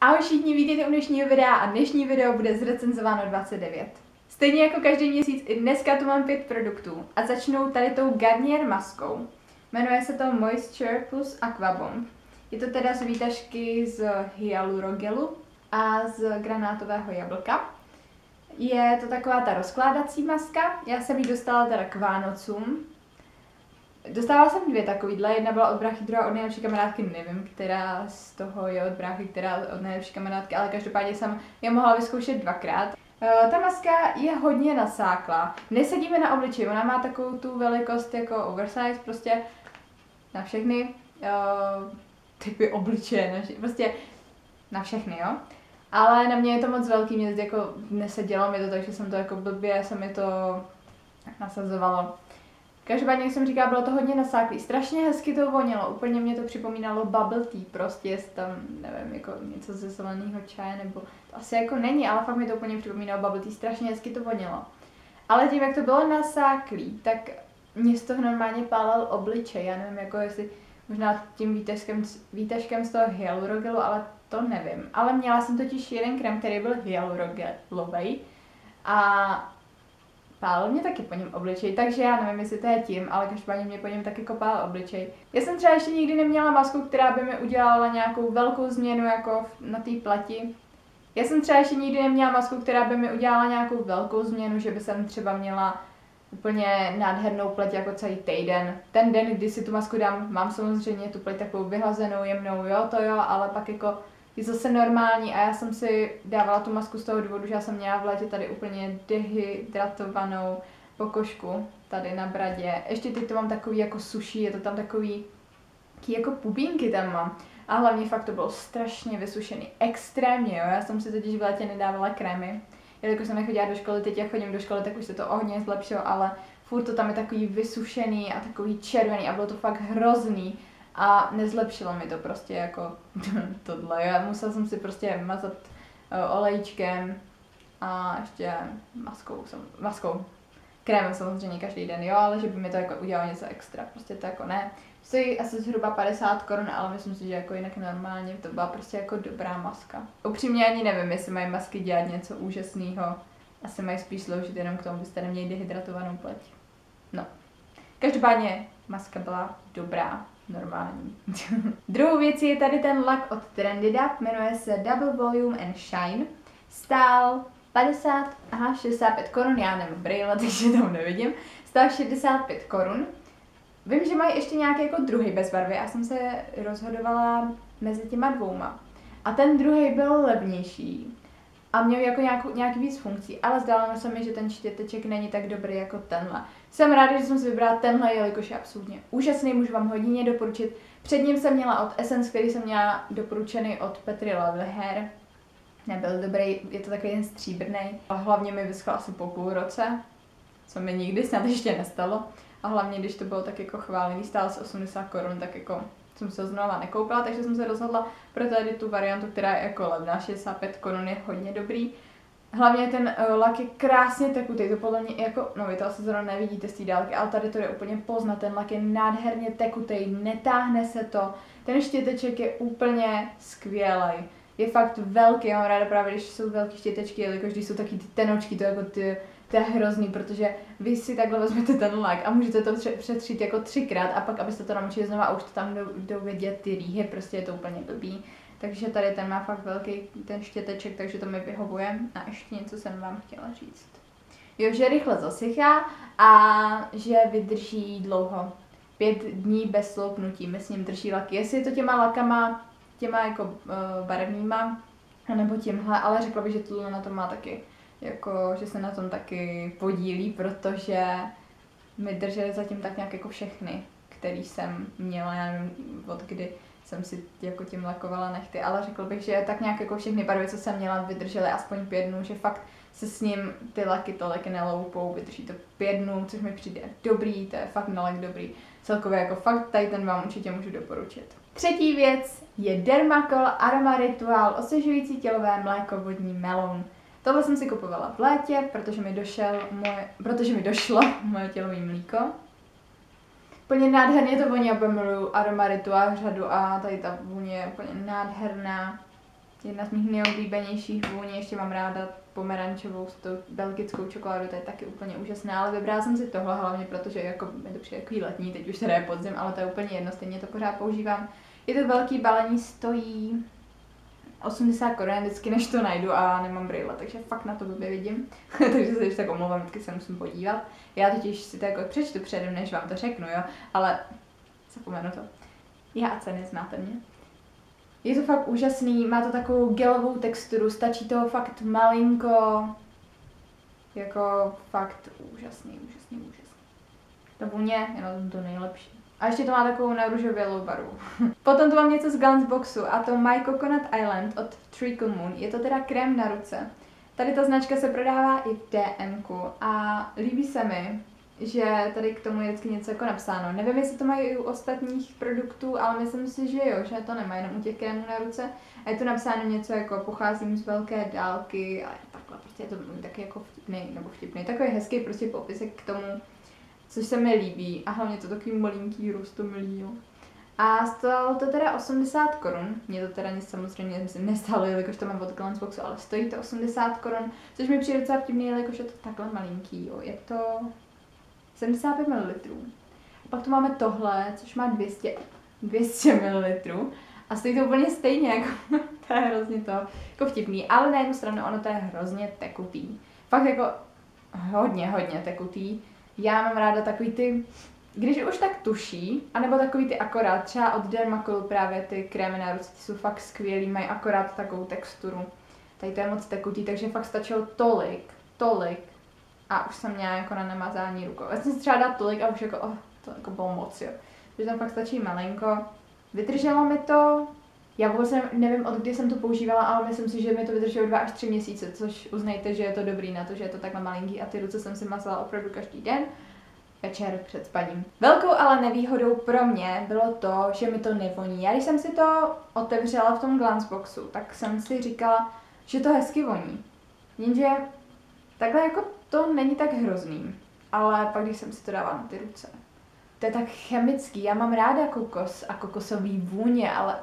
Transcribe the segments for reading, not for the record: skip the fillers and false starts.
Ahoj všichni, vítejte u dnešního videa a dnešní video bude zrecenzováno 29. Stejně jako každý měsíc, i dneska tu mám 5 produktů a začnu tady tou Garnier maskou. Jmenuje se to Moisture plus Aquabomb. Je to teda z výtažky z hyalurogelu a z granátového jablka. Je to taková ta rozkládací maska, já jsem ji dostala teda k Vánocům. Dostala jsem 2 takovýhle, jedna byla od bráchy, druhá od nejlepší kamarádky, nevím, která z toho je od bráchy, která od nejlepší kamarádky, ale každopádně jsem je mohla vyzkoušet 2krát. Ta maska je hodně nasáklá, nesedíme na obličej, ona má takovou tu velikost jako oversize, prostě na všechny typy obličeje, prostě na všechny, jo. Ale na mě je to moc velký, mě jako nesedělo mi to, takže jsem to jako blbě, se mi to nasazovalo. Každopádně, jak jsem říkala, bylo to hodně nasáklý. Strašně hezky to vonilo, úplně mě to připomínalo bubble tea, prostě jest tam, nevím, jako něco ze zeleného čaje, nebo to asi jako není, ale fakt mi to úplně připomínalo bubble tea, strašně hezky to vonilo. Ale tím, jak to bylo nasáklý, tak mě z toho normálně pálil obličej, já nevím, jako jestli možná tím výtažkem z toho hyalurogelu, ale to nevím. Ale měla jsem totiž jeden krém, který byl hyalurogelovej a pálil mě taky po něm obličej, takže já nevím, jestli to je tím, ale každopádně mě po něm taky pálil obličej. Já jsem třeba ještě nikdy neměla masku, která by mi udělala nějakou velkou změnu jako na té plati. Já jsem třeba ještě nikdy neměla masku, která by mi udělala nějakou velkou změnu, že by jsem třeba měla úplně nádhernou pleť jako celý týden. Ten den, kdy si tu masku dám, mám samozřejmě tu pleť takovou vyhlazenou, jemnou, jo, to jo, ale pak jako je zase normální a já jsem si dávala tu masku z toho důvodu, že já jsem měla v létě tady úplně dehydratovanou pokožku tady na bradě. Ještě teď to mám takový jako suší, je to tam takový jako pupínky tam mám. A hlavně fakt to bylo strašně vysušený, extrémně, jo. Já jsem si totiž v létě nedávala krémy. Jelikož jsem nechodila do školy, teď jak chodím do školy, tak už se to hodně zlepšilo, ale furt to tam je takový vysušený a takový červený a bylo to fakt hrozný. A nezlepšilo mi to prostě jako tohle. Já musela jsem si prostě mazat olejčkem a ještě maskou. Krémem samozřejmě každý den, jo, ale že by mi to jako udělalo něco extra, prostě to jako ne. Stojí asi zhruba 50 Kč, ale myslím si, že jako jinak normálně to byla prostě jako dobrá maska. Upřímně ani nevím, jestli mají masky dělat něco úžasného. Asi mají spíš sloužit jenom k tomu, byste neměli dehydratovanou pleť. No. Každopádně maska byla dobrá. Normální. Druhou věcí je tady ten lak od Trendida, jmenuje se Double Volume and Shine. Stál 65 Kč, já nemám brýle, takže tam nevidím. Stál 65 Kč. Vím, že mají ještě nějaký jako druhý bez barvy, já jsem se rozhodovala mezi těma dvouma. A ten druhý byl levnější a měl jako nějaký víc funkcí, ale zdálo se mi, že ten štěteček není tak dobrý jako tenhle. Jsem ráda, že jsem si vybrala tenhle, jelikož je absolutně úžasný, můžu vám hodně doporučit. Před ním jsem měla od Essence, který jsem měla doporučený od Petry Lovely Hair. Nebyl dobrý, je to takový jen stříbrný. A hlavně mi vyschl asi po půl roce, co mi nikdy snad ještě nestalo. A hlavně, když to bylo tak jako chválený, stál z 80 Kč, tak jako jsem se znova nekoupila, takže jsem se rozhodla pro tady tu variantu, která je jako levná, 65 Kč je hodně dobrý. Hlavně ten lak je krásně tekutý, to podle mě jako, no vy to asi zrovna nevidíte z té dálky, ale tady to je úplně poznat, ten lak je nádherně tekutý, netáhne se to, ten štěteček je úplně skvělý. Je fakt velký, já mám ráda právě, když jsou velké štětečky, jelikož když jsou taky ty tenočky, to jako to je hrozný, protože vy si takhle vezmete ten lak a můžete to přetřít jako 3krát a pak abyste to namočili znova a už to tam jdou vidět ty rýhy, prostě je to úplně blbý. Takže tady ten má fakt velký ten štěteček, takže to mi vyhovuje. A ještě něco jsem vám chtěla říct. Jo, že rychle zasychá a že vydrží dlouho. 5 dní bez sloupnutí mi s ním drží laky. Jestli je to těma lakama, těma jako barevnýma, nebo tímhle, ale řekla bych, že tohle na tom má taky, jako, že se na tom taky podílí, protože mi držely zatím tak nějak jako všechny, který jsem měla, já nevím, od kdy jsem si jako tím lakovala nechty, ale řekl bych, že tak nějak jako všechny barvy, co jsem měla, vydržely aspoň 5 dnů, že fakt se s ním ty laky tolik neloupou, vydrží to 5 dnů, což mi přijde dobrý, to je fakt nalak dobrý. Celkově jako fakt tady ten vám určitě můžu doporučit. Třetí věc je Dermacol Aroma Ritual osvěžující tělové mléko vodní meloun. Tohle jsem si kupovala v létě, protože mi došlo moje tělové mlíko. Úplně nádherně to voní, já miluju Aroma Ritual řadu a tady ta vůně je úplně nádherná. Jedna z mých nejoblíbenějších vůní, ještě mám ráda pomerančovou s tou belgickou čokoládou, to je taky úplně úžasná, ale vybrala jsem si tohle hlavně, protože jako mi to přijde takový letní, teď už teda je podzim, ale to je úplně jedno, stejně to pořád používám. Je to velký balení, stojí 80 korun, vždycky než to najdu a nemám brýle, takže fakt na to blbě vidím. Takže se ještě tak omlouvám, vždycky se musím podívat. Já totiž si to jako přečtu předem, než vám to řeknu, jo, ale zapomenu to. Já a ceny, znáte mě. Je to fakt úžasný, má to takovou gelovou texturu, stačí toho fakt malinko, jako fakt úžasný. Ta vůně je na tom to nejlepší. A ještě to má takovou narůžovělou barvu. Potom tu mám něco z Glanzboxu a to My Coconut Island od Treacle Moon. Je to teda krém na ruce. Tady ta značka se prodává i v DMku a líbí se mi, že tady k tomu je vždycky něco jako napsáno. Nevím, jestli to mají i u ostatních produktů, ale myslím si, že jo, že to nemají jenom u těch krémů na ruce. A je tu napsáno něco jako pocházím z velké dálky a takhle, prostě je to taky jako vtipný, takový hezký prostě popisek k tomu, což se mi líbí a hlavně to takový malinký rostomilý, jo. A stálo to teda 80 korun, mě to teda nic samozřejmě nestálo, jelikož to mám od Glanzboxu, ale stojí to 80 korun, což mi přijde docela vtipný, jelikož je to takhle malinký, jo. Je to 75 ml. A pak tu máme tohle, což má 200 ml. A stojí to úplně stejně, jako to je hrozně to jako vtipný, ale na jednu stranu ono to je hrozně tekutý. Fakt jako hodně tekutý. Já mám ráda takový ty, když už tak tuší, anebo takový ty akorát, třeba od Dermacolu právě ty krémy na ruce, ty jsou fakt skvělý, mají akorát takovou texturu. Tady to je moc tekutý, takže fakt stačilo tolik a už jsem měla jako na namazání rukou. Já jsem si třeba dát tolik a už jako, to jako bylo moc, jo. Takže tam fakt stačí malinko. Vydrželo mi to, já vůbec nevím, od kdy jsem to používala, ale myslím si, že mi to vydrželo 2 až 3 měsíce, což uznejte, že je to dobrý na to, že je to takhle malinký a ty ruce jsem si mazala opravdu každý den, večer před spaním. Velkou ale nevýhodou pro mě bylo to, že mi to nevoní. Já když jsem si to otevřela v tom Glanzboxu, tak jsem si říkala, že to hezky voní. Jenže takhle jako to není tak hrozný, ale pak když jsem si to dávala na ty ruce, to je tak chemický, já mám ráda kokos a kokosový vůně, ale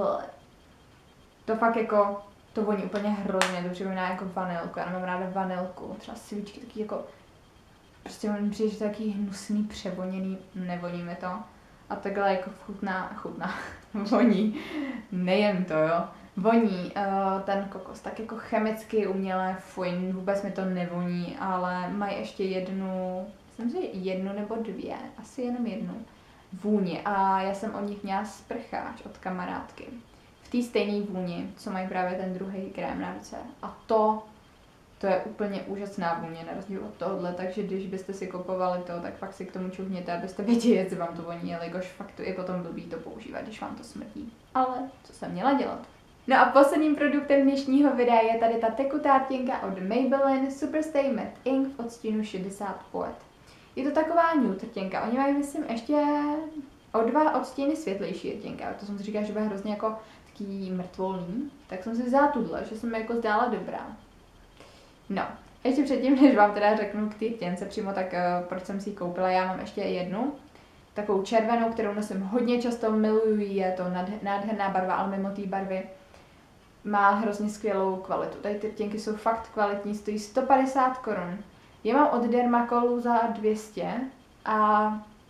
to fakt jako, to voní úplně hrozně, to připomíná jako vanilku, já nemám ráda vanilku, třeba svíčky taky jako, prostě mi přijde, že to je taky hnusný, převoněný, nevoní mi to. A takhle jako chutná, voní, nejen to, jo. Voní ten kokos, tak jako chemicky, umělé, fuj, vůbec mi to nevoní, ale mají ještě myslím, že jednu nebo dvě, asi jenom jednu vůni a já jsem od nich měla sprcháč od kamarádky. V té stejné vůni, co mají právě ten druhý krém na ruce. A to je úplně úžasná vůně, na rozdíl od tohohle, takže když byste si kupovali to, tak fakt si k tomu čuhněte, abyste věděli, jestli vám to voní, jelikož fakt to je potom blbý to používat, když vám to smrdí. Ale co jsem měla dělat? No a posledním produktem dnešního videa je tady ta tekutá rtěnka od Maybelline Superstay Matte Ink v odstínu 60 Poet. Je to taková nude rtěnka, oni mají, myslím, ještě o 2 odstíny světlejší rtěnka, to jsem si říkala, že bude hrozně jako taký mrtvolný, tak jsem si vzala tuhle, že jsem mi jako zdála dobrá. No, ještě předtím, než vám teda řeknu k té rtěnce přímo, tak proč jsem si ji koupila, já mám ještě jednu, takovou červenou, kterou nosím hodně často, miluju ji, je to nádherná barva, ale mimo té barvy má hrozně skvělou kvalitu. Tady ty rtěnky jsou fakt kvalitní, stojí 150 korun. Je mám od Dermacolu za 200 a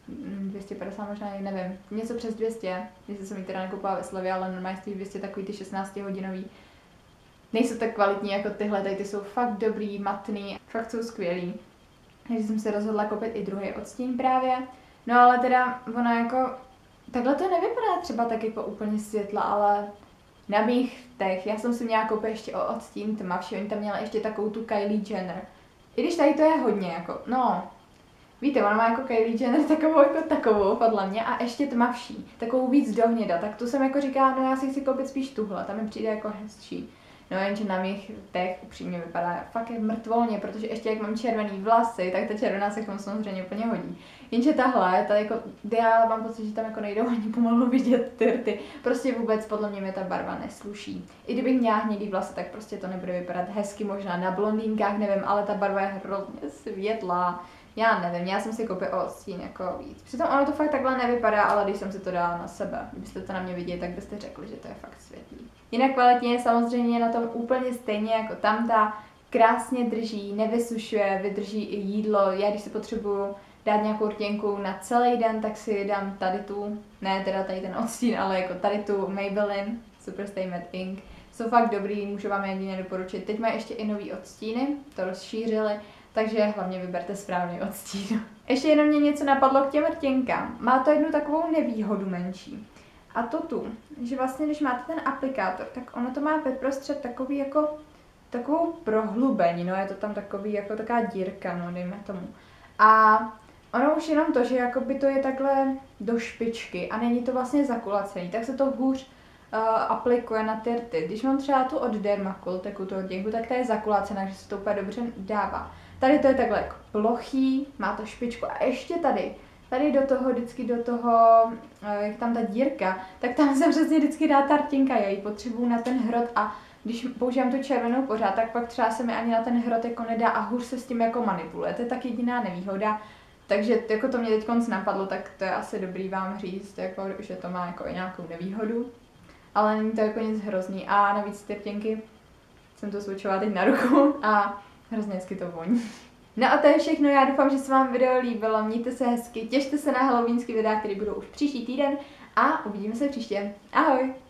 250 možná, nevím, něco přes 200, jestli jsem ji teda nekoupila ve Slově, ale normálně stojí 200, takový ty 16hodinový. Nejsou tak kvalitní jako tyhle, tady ty jsou fakt dobrý, matný, fakt jsou skvělý. Takže jsem se rozhodla koupit i druhý odstín právě. No ale teda ona jako, takhle to nevypadá třeba tak jako úplně světla, ale na mých těch, já jsem si měla koupit ještě o odstín tmavší, oni tam měla ještě takovou tu Kylie Jenner. I když tady to je hodně jako, no, víte, ona má jako Kylie Jenner takovou, podle mě, a ještě tmavší, takovou víc do hněda, tak tu jsem jako říkala, no já si chci koupit spíš tuhle, ta mi přijde jako hezčí. No jenže na mých těch upřímně vypadá fakt je mrtvolně, protože ještě jak mám červený vlasy, tak ta červená se k tomu samozřejmě úplně hodí. Jenže tahle, ta jako, já mám pocit, že tam jako nejdou ani pomalu vidět ty rty. Prostě vůbec podle mě ta barva nesluší. I kdybych měla hnědý vlasy, tak prostě to nebude vypadat hezky, možná na blondýnkách, nevím, ale ta barva je hrozně světlá. Já nevím, já jsem si koupila odstín jako víc. Přitom ono to fakt takhle nevypadá, ale když jsem si to dala na sebe, kdybyste to na mě viděli, tak byste řekli, že to je fakt světlý. Jinak kvalitně je samozřejmě na tom úplně stejně jako tamta. Krásně drží, nevysušuje, vydrží i jídlo. Já když si potřebuju dát nějakou rtěnku na celý den, tak si dám tady tu, ne teda tady ten odstín, ale jako tady tu Maybelline Superstay Matte Ink. Jsou fakt dobrý, můžu vám jedině doporučit. Teď mají ještě i nový odstíny, to rozšířili, takže hlavně vyberte správný odstín. Ještě jenom mě něco napadlo k těm rtěnkám. Má to jednu takovou nevýhodu menší. A to tu, že vlastně když máte ten aplikátor, tak ono to má ve prostřed takový jako takovou prohlubeninu, je to tam takový jako taková dírka, no dejme tomu. A ono už jenom to, že jakoby to je takhle do špičky a není to vlastně zakulacený, tak se to hůř aplikuje na ty rty. Když mám třeba tu od Dermacol, tu rtěnku, tak ta je zakulacená, že se to úplně dobře dává. Tady to je takhle jako plochý, má to špičku a ještě tady do toho, vždycky do toho, jak tam ta dírka, tak tam se přesně vždycky dá ta rtěnka, já ji potřebuju na ten hrot a když používám tu červenou pořád, tak pak třeba se mi ani na ten hrot jako nedá a hůř se s tím jako manipuluje. To je tak jediná nevýhoda. Takže jako to mě teď napadlo, tak to je asi dobrý vám říct, jako, že to má jako i nějakou nevýhodu. Ale není to jako nic hrozný. A navíc ty rtěnky jsem to switchovala teď na ruku a hrozně hezky to voní. No a to je všechno, já doufám, že se vám video líbilo, mějte se hezky, těšte se na halloweenský videa, které budou už příští týden a uvidíme se příště. Ahoj!